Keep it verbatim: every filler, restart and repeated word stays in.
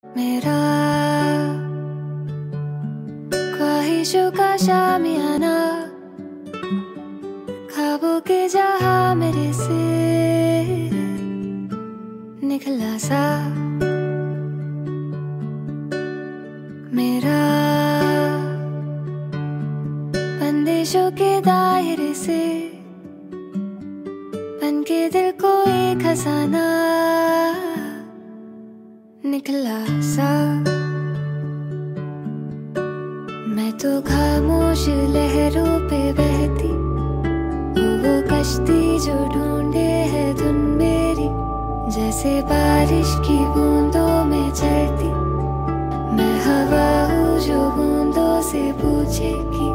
मेरा ख्वाहिशों का शामियाना, ख्वाबों के जहां मेरे से निकला सा। मेरा बंदिशों के दायरे से बन के दिल को एक खजाना निकला सा। मैं तो खामोश लहरों पे बहती, वो वो कश्ती जो ढूंढे है धुन मेरी, जैसे बारिश की बूंदों में चलती। मैं हवा हूँ जो बूंदों से पूछे कि